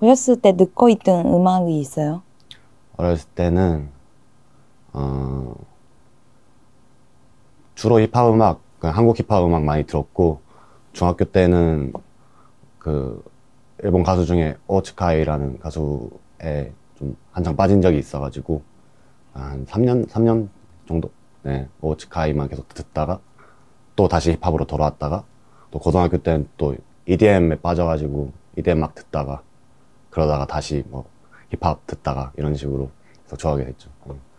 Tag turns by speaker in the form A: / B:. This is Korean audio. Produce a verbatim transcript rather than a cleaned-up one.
A: 어렸을 때 듣고 있던 음악이 있어요?
B: 어렸을 때는 어, 주로 힙합 음악, 그 한국 힙합 음악 많이 들었고, 중학교 때는 그 일본 가수 중에 오츠카이라는 가수에 좀 한창 빠진 적이 있어가지고 한 삼 년, 삼 년 정도? 네, 오츠카이만 계속 듣다가 또 다시 힙합으로 돌아왔다가 또 고등학교 때는 또 이디엠에 빠져가지고 이디엠 막 듣다가 그러다가 다시 뭐 힙합 듣다가 이런 식으로 계속 좋아하게 됐죠. 음.